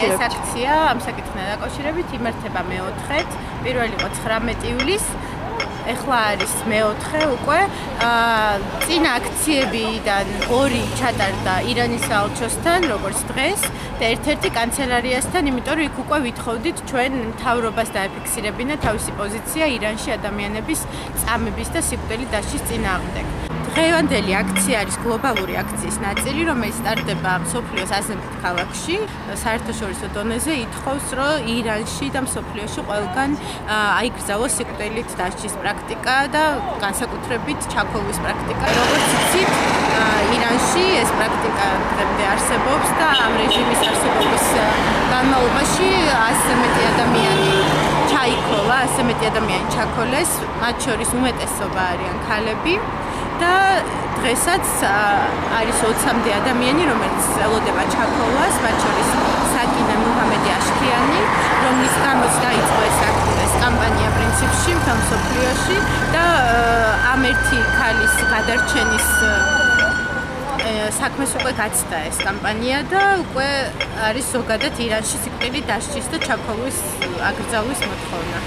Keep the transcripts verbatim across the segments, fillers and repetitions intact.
დაკავშირებით? ეს აქცია ამ საკითხთან დაკავშირებით იმართება მეოთხედ, პირველი იყო ცხრამეტი ივლისს. ეხლა არის მეოთხე უკვე. წინა აქციებიდან ორი ჩატარდა ირანის საელჩოსთან, როგორც დღეს, და ერთ-ერთი კანცელარიასთან, იმიტომ რომ იქ უკვე ვითხოვდით ჩვენ მთავრობას დაეფიქსირებინა თავისი პოზიცია ირანში ადამიანების წამების და სიკვდილის დასჯის წინააღმდეგ. დღევანდელი აქცია არის გლობალური აქციის ნაწილი, რომელიც სტარტდება მსოფლიოს აზრით ქალაქში, საერთაშორისო დონეზე ითხოვს, რომ ირანში და მსოფლიოში ყველგან აიკრძალოს სიკვდილით დასჯის პრაქტიკა და განსაკუთრებით ჩაქოლვის პრაქტიკა. როგორც იცით, ირანში ეს პრაქტიკა დღემდე არსებობს და ამ რეჟიმის არსებობის განმავლობაში ასზე მეტი ადამიანი ჩაიქოლა, ასზე მეტი ადამიანი ჩაქოლეს, მათ შორის უმეტესობა არიან ქალები. და დღესაც არის ოცამდე ადამიანი, რომელიც ელოდება ჩაქოლვას, მათ შორის საკინე მუჰამედი აშქიანი, რომლის გამოც დაიწყო ეს ეს კამპანია პრინციპში მთელ მსოფლიოში და ამ ერთი ქალის გადარჩენის საქმეს უკვე გაცდა ეს კამპანია და უკვე არის ზოგადად ირანში სიკვდილით დასჯის და ჩაქოლვის აკრძალვის მოთხოვნა.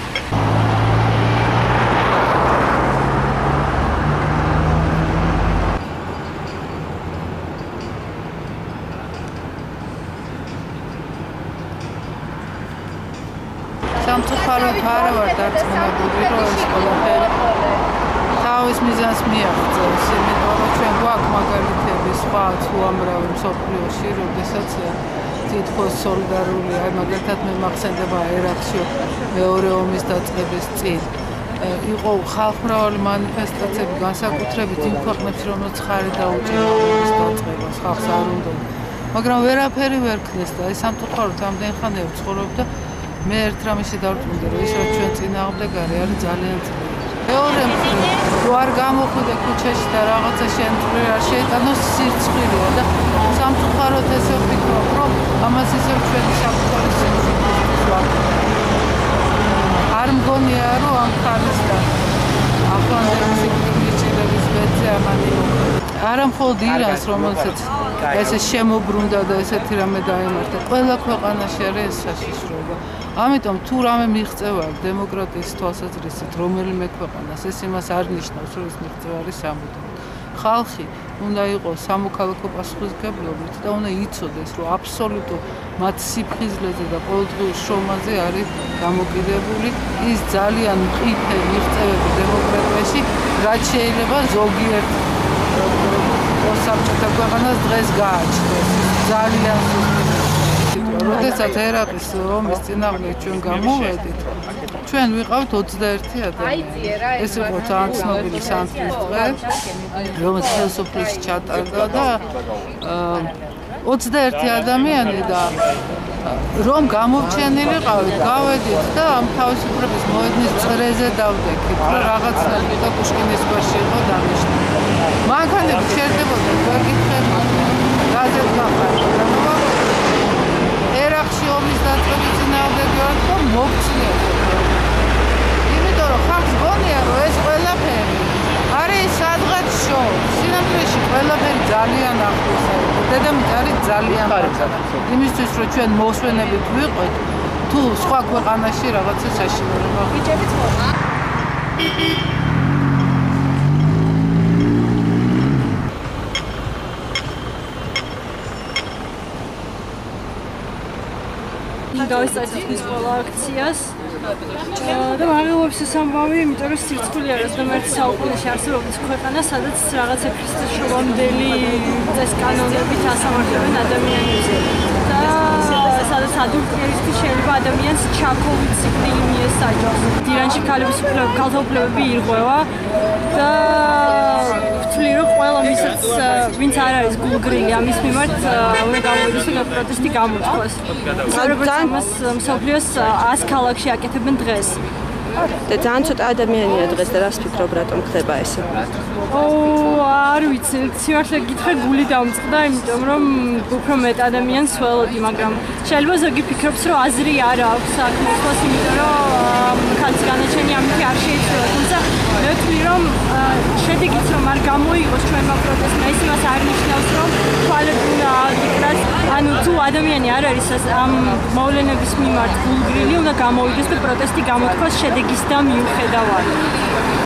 სამწუხაროდ არა ვარ დარწმუნებული, რომ ეს ყველაფერი თავის მიზანს მიაღწევს, იმიტომ რომ ჩვენ გვაქვს მაგალითები სხვა უამრავი მსოფლიოში, როდესაც თითქოს სოლიდარული, აი მაგალითად მე მახსენდება ერაქსიო მეორე ომის დაწყების წინ. იყო ხალხმრავალი მანიფესტაციები განსაკუთრებით იმ ქვეყნებში, რომელიც ხარი დაუჭირა ომის დაწყებას, ხალხს არ უნდა. მაგრამ ვერაფერი ვერ ქნეს და აი სამწუხაროდ ამდენ ხანი ვცხოვრობ და მე ერთ რამეში დავწუნდი, რომ ის რაც ჩვენ წინააღმდეგ არის, არის ძალიან ძლიერი. მეორე მხრივ, რო არ გამოხვიდე ქუჩაში და რაღაცა შეემწვრი არ შეიტანოს სირცხვილია და სამწუხაროდ ესე ვფიქრობ, რომ ამას ისევ ჩვენი საკუთარი სიკვდილის ვაკეთებთ. არ მგონია, რომ ამ ხალის და ახლანდელი სიკვდილის ჭირების ბედზე ამან იმოქმედა. არა მხოლოდ ირანს, რომელსაც ესე შემოbrunდა და ესეთი რამე დაემართა, ყველა ქვეყანაში არის ეს საშიშროება. ამიტომ თუ რამე მიღწევა დემოკრატიის თვალსაზრისით რომელიმე ქვეყანას, ეს იმას არ ნიშნავს, რომ ეს მიღწევა არის სამუდამოდ. ხალხი უნდა იყოს სამოქალაქო პასუხისმგებლობით და უნდა იცოდეს, რომ აბსოლუტურ მათ სიფხიზლეზე და ყოველდღიურ შრომაზე არის დამოკიდებული ის ძალიან მყიფე მიღწევები დემოკრატიაში, რაც შეიძლება ზოგიერთ საბჭოთა ქვეყანას დღეს გააჩნდეს. ძალიან როდესაც ერაყის ომის წინააღმდეგ ჩვენ გამოვედით, ჩვენ ვიყავთ ოცდაერთი ადამიანი. ეს იყო ძალიან ცნობილი სანთლის დღე, რომელიც ხელისუფლების ჩატარდა და ოცდაერთი ადამიანი და რომ გამორჩენილიყავით, გავედით და ამ თავისუფლების მოედნის წრეზე დავდექით, რომ რაღაცნაირად და პუშკინის სკვერში იყო დანიშნული. მანქანები ჩერდებოდა, გვეკითხებოდა, გაზეთმა ხარდა. ერაყში ომის დაწყების წინააღმდეგ იყო მოგწიეთ. იმიტომ რომ ხალხს გონია, რომ ეს ყველაფერი არის სადღაც შოუ. სინამდვილეში ყველაფერი ძალიან ახლოს არის. დედამიწა არის ძალიან პატარა. იმისთვის რომ ჩვენ მოსვენებით ვიყოთ, თუ სხვა ქვეყანაში რაღაცა საშინელება გიჭებით ხომ? გავისწრებით მის ყველა აქციას და ვაღელვებს ეს ამბავი, იმიტომ რომ სირცხვილი არის ოცდამეერთე საუკუნეში არსებობს ქვეყანა, სადაც რაღაცა ქრისტესშობამდელი წესკანონებით ასამართლებენ ადამიანებს და სადაც ადულტერისთვის შეიძლება ადამიანს ჩაქოლვით სიკვდილი მიესაჯოს. ირანში ქალების უფლებები, ქალთა უფლებები ირღვევა და ვთვლი, რომ ყველა ვისაც ვინც არ არის გულგრილი ამის მიმართ უნდა გამოვიდეს და პროტესტი გამოთქვას. ამას მსოფლიოს ას ქალაქში აკეთებენ დღეს. და ძალიან ცოტა ადამიანია დღეს და რას ფიქრობ, რატომ ხდება ესე? ო, არ ვიცი, სიმართლე გითხრა გული დამწყდა, იმიტომ რომ უფრო მეტ ადამიანს ველოდი, მაგრამ შეიძლება ზოგი ფიქრობს, რომ აზრი არ აქვს აქ მოსვლას, იმიტომ რომ ხალხის განაჩენი ამით არ შეიძლება, თუმცა მე ვთვლი რომ შედეგიც რომ არ გამოიღოს ჩვენმა პროტესტმა ის იმას არ ნიშნავს რომ თვალები უნდა ააგდრას ანუ თუ ადამიანი არ არის ამ მოვლენების მიმართ გულგრილი უნდა გამოვიდეს და პროტესტი გამოთქვას შედეგის და მიუხედავად